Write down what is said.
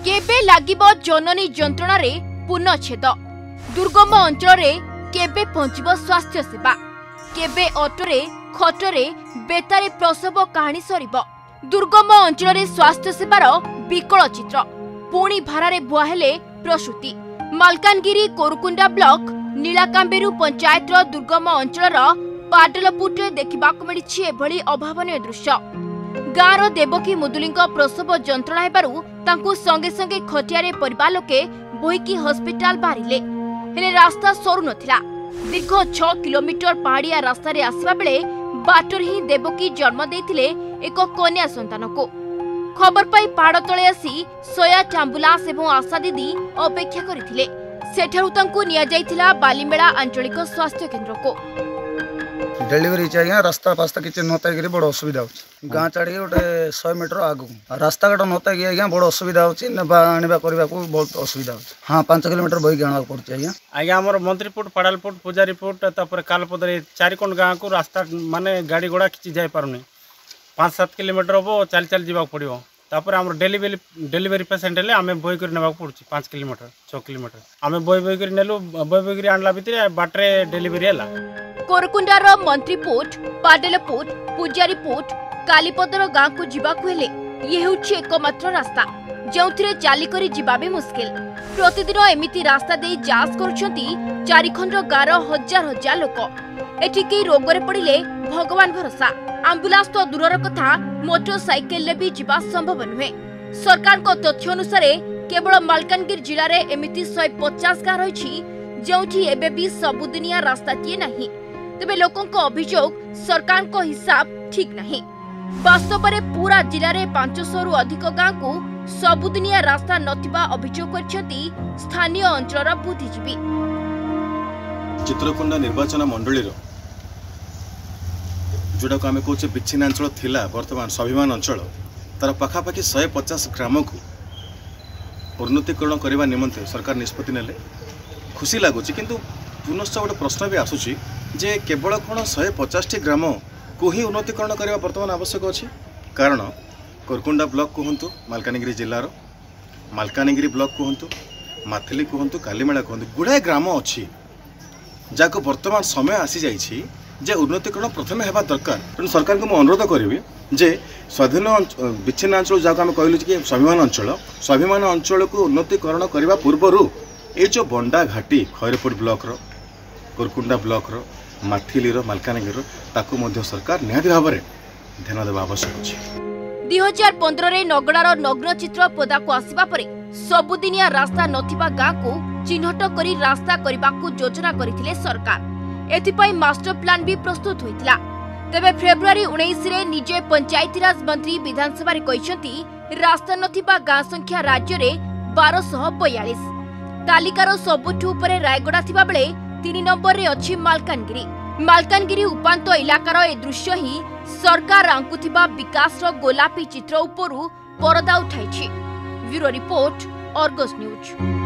केबे लागिबो जननी जंत्रणा रे पूर्णछेद दुर्गम अंचल रे केबे पहुंचबो स्वास्थ्य सेवा केबे ऑटोरे खटरे बेतारे प्रसव कहानी सरिबो दुर्गम अंचल रे स्वास्थ्य सेवार विकल चित्र पुणी भारारे बुआ हेले प्रसूति मालकानगिरी कोरुकुंडा ब्लॉक नीलाकांबेरू पंचायतर दुर्गम अंचल पाडलपुटे देखिबाकु मिलिछि एभली अभावनीय दृश्य गाँवर देवकी मुदुली प्रसव जंत्रणा हेबारु तांकु संगे संगे खटियारे परिवार लोके बोईकी हॉस्पिटल बाहरिले हेले रास्ता सरू नथिला दीर्घ 6 किलोमीटर पहाड़िया रास्ता रे आसवा बेले बाटर ही देवकी जन्म देथिले एक कन्या संतान को खबर पाई पहाड़ तले आसी 108 एम्बुलेंस एवं आशा दीदी अपेक्षा करथिले सेठारु तांकु निया जाइथिला बालीमेला आंचलिक स्वास्थ्य केंद्र को डेलीवरी चाहिए रास्ता पास्ता किसी नता बड़ असुविधा हो गाँ छाड़ी गोटे 100 मीटर आगू रास्ता घाट नता आज्ञा बड़ असुविधा होगा बहुत असुविधा हो। हाँ 5 किलोमीटर बही आना पड़े आज्ञा आज्ञा आम मंत्रीपुट पाड़ालपुट पूजारीपुट कालपदरी चारिकोण गाँव को रास्ता माने गाड़ी घोड़ा किसी जापारे 5-7 किलोमीटर हम चल चल जावाक पड़ो तापर आम डेलीवरी पेसेंट हेल्ले आम बही कर नाक पड़ुची 5 किलोमीटर 6 किलोमीटर आम बही कर नेलु बही कर आणला भितर बाटे डेलीवरी है कोरकुंडार मंत्रीपुट पाडेलपुट पूजारीपुट कालीपदर गाँ को जीवाकु हेले ये हेउछि एकमात्र रास्ता जोंथिरे चाली करी जीवा भी मुश्किल प्रतिदिन एमिति रास्ता दे जांच करुछंती चारिखंड गाँर हजार हजार लोक एठी के रोगरे पड़िले भगवान भरोसा एम्बुलेंस तो दूरर कथा मोटरसाइकेल ले भी जीवा संभव नुहे सरकार को तथ्य अनुसार केवल मालकानगिरी जिले में एमिति 150 गाँ रही जोंठी एबे भी सबुदिनिया रास्ता टीए नहीं तेबे लोकों को अभियोग सरकार को हिसाब ठीक नहीं वास्तव में पूरा जिले में 500 रु अधिक गाँ को सबुदिनिया रास्ता नथिबा अभियोग करछंती स्थानीय अंचलर बुद्धिजीवी। चित्रकोंडा निर्वाचन मंडली जोटा को आम कहे विच्छिन्नांचल थिला वर्तमान स्वाभिमान अंचल तार पाखापाखि 150 ग्राम को उन्नतीकरण करने निमंते सरकार निष्पत्ति नेले खुशी लगुच किंतु पुनश्च गोटे प्रश्न भी आसूची जे केवल कौन 150 ग्राम को ही उन्नतीकरण करने बर्तमान आवश्यक अच्छी कारण कोरकुंडा ब्लॉक कहतु मालकानगिरी जिलार मालकानगिरी ब्लॉक कहतु माथिली कहतु कालीमेला कहतु गुड़ाए ग्राम अच्छी जहाँ बर्तमान समय आसी जाइए जे उन्नतीकरण प्रथम हेबा दरकार तेणु सरकार को अनुरोध करी जे स्वाधीन विच्छिन्नांचल जहाँ आम कहलु कि स्वाभिमान अंचल को उन्नतीकरण करने पूर्वर ये जो बंडा घाटी खैरपुट ब्लॉक कोरकुंडा ब्लॉक माथिली मालकानगिरी ताकू मध्य सरकार निहाती भाव में ध्यान देवा आवश्यक अछि। 2015 रे नगड़ार नग्न चित्र पदाकू आसिबा परे सबुदिनिया रास्ता नथिबा गाँ को चिन्हट करी रास्ता करबाकू योजना करथिले सरकार एथिपाई मास्टर प्लान भी प्रस्तुत होइतिला तेबे फेब्रुआरी 19 रे निजे पंचायतीराज मंत्री विधानसभा रे कहिसंती रास्ता नथिबा गाँ संख्या राज्य रे 1242 तालिकार सबुठु उपरे रायगड़ा थिबा बेले 3 नंबर रे अछि मालकानगिरी उपांत इलाकार ए दृश्य ही सरकार आंकुथिबा विकास रो गोलापी चित्र उपरु परदा उठाइछि। Bureau report Argus news.